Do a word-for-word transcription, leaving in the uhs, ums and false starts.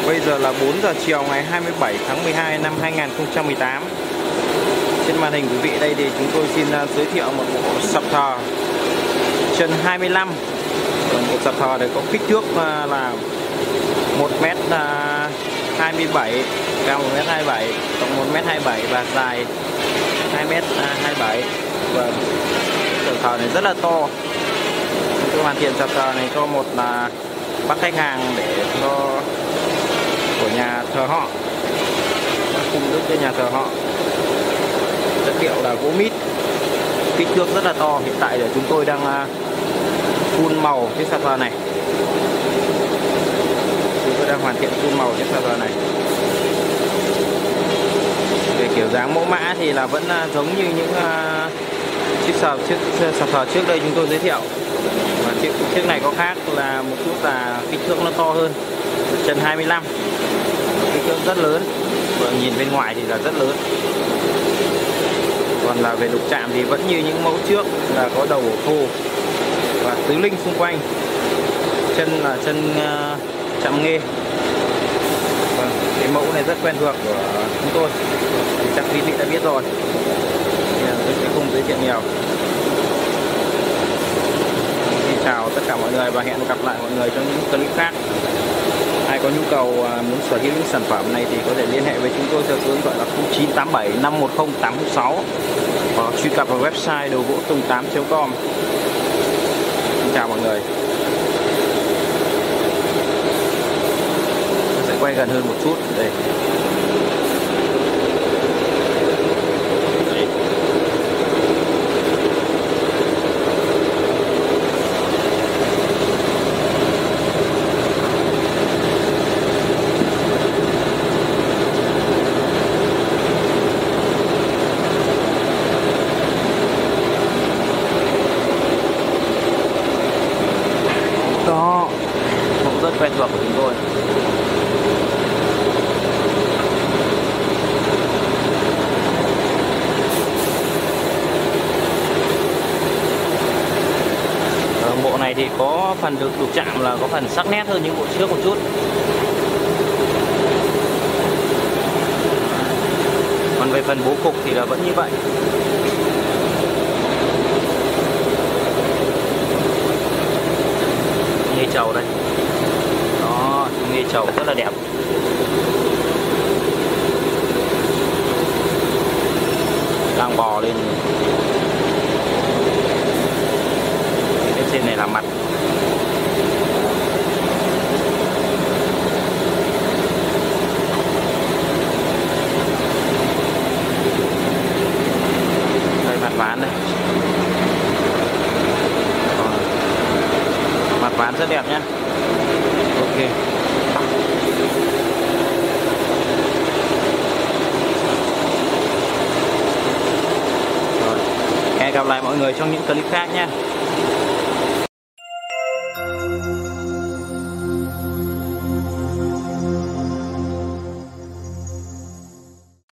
Bây giờ là bốn giờ chiều ngày hai mươi bảy tháng mười hai năm hai nghìn không trăm mười tám. Trên màn hình quý vị đây thì chúng tôi xin giới thiệu một bộ sập thờ chân hai mươi lăm. Bộ sập thờ này có kích thước là một mét hai mươi bảy, cao một mét hai mươi bảy, rộng một mét hai mươi bảy và dài hai mét hai mươi bảy. Và sập thờ này rất là to. Chúng tôi hoàn thiện sập thờ này cho một là bác khách hàng để cho của nhà thờ họ, cung đức cho nhà thờ họ. Chất liệu là gỗ mít, kích thước rất là to. Hiện tại là chúng tôi đang phun màu cái sập thờ này. Chúng tôi đang hoàn thiện phun màu cái sập thờ này. Về kiểu dáng mẫu mã thì là vẫn giống như những chiếc sập trước sập thờ trước đây chúng tôi giới thiệu. Và chiếc chiếc này có khác là một chút là kích thước nó to hơn, chân hai mươi lăm, kích thước rất lớn. Và nhìn bên ngoài thì là rất lớn. Còn là về đục chạm thì vẫn như những mẫu trước là có đầu hổ thô và tứ linh xung quanh. Chân là chân uh, chạm nghê. Vâng, cái mẫu này rất quen thuộc của chúng tôi, thì chắc quý vị đã biết rồi, tôi sẽ không giới thiệu nhiều. Xin chào tất cả mọi người và hẹn gặp lại mọi người trong những clip khác. Ai có nhu cầu muốn sở hữu những sản phẩm này thì có thể liên hệ với chúng tôi theo số điện thoại là không chín tám bảy năm một không tám sáu hoặc truy cập vào website đồ gỗ tùng tám chấm com. Xin chào mọi người. Tôi sẽ quay gần hơn một chút đây. Đó, cũng rất quen thuộc của chúng tôi. Ở bộ này thì có phần được đục chạm là có phần sắc nét hơn những bộ trước một chút. Còn về phần bố cục thì là vẫn như vậy. Nghê trầu đây. Đó, nghê trầu rất là đẹp. Đang bò lên. Bên trên này là mặt. Đây mặt ván đây. Mặt ván rất đẹp nhé. Ok. Rồi. Hẹn gặp lại mọi người trong những clip khác nhé.